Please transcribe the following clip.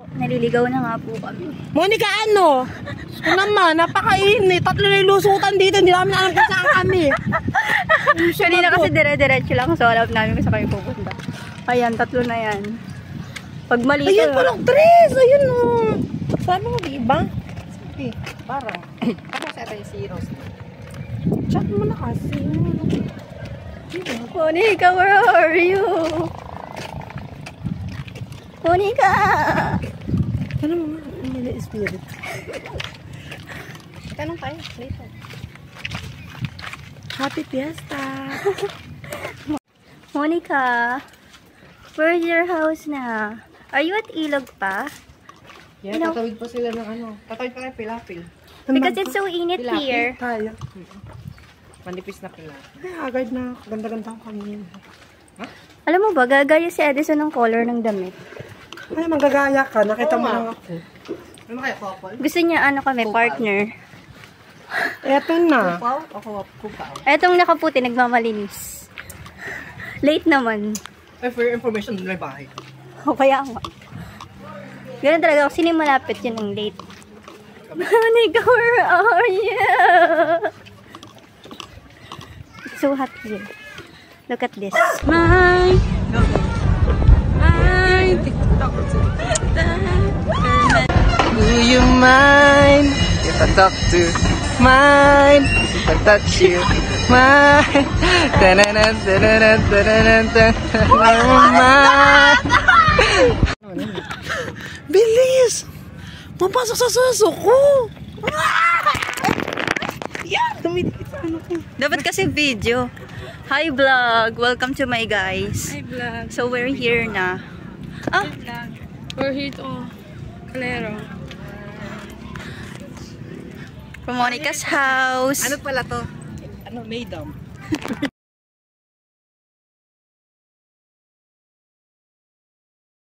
Naliligaw na nga po kami. Monica, ano? Ano naman, napakainit. 3 na lusutan dito. Hindi namin alam kung saan kami. Kanina kasi dire-diretso lang. So alam namin kung saan kami pupunta. Ayan, 3 na yan. Pag mali ka. Ayun, parang 3. Ayun o. Sabi mo, diba? Sige, parang. Ako sa tayo si Rose. Chat mo na kasi. Monica, where are you? Monica! Ano mo nga? Nila spirit. Tanong tayo. Later. Happy Fiesta! Monica, where's your house na? Are you at Ilog pa? Yeah, tatawid pa sila ng ano. Tatawid pa kayo pilapil. Because it's so init here. Tayo. Manipis na pilapil. Ay, agad na. Ganda-ganda ko kami. Ha? Alam mo ba, gagaya si Edison ng color ng damit. Ay, magagaya ka. Nakita mo lang ako. Ano kaya, couple? Gusto niya ano kami, partner. Eto na. Etong nakaputi, nagmamalinis. Late naman. For your information, doon may bahay. O kaya nga. Ganun talaga, kasi sino yung malapit yun ang late. Monica, where are you? It's so hot here. Look at this. My TikTok. Do you mind if I talk to mine? If I touch you, mine. Bilis! Mapasok sa suso ko! Yan! Tumitikit sa ano ko. Dapat kasi video. Hi vlog! Welcome to my guys. Hi vlog. So we're here na. Ah! Hi vlog. We're here to Calero. From Monica's house. Ano pala to? Ano, Maydam?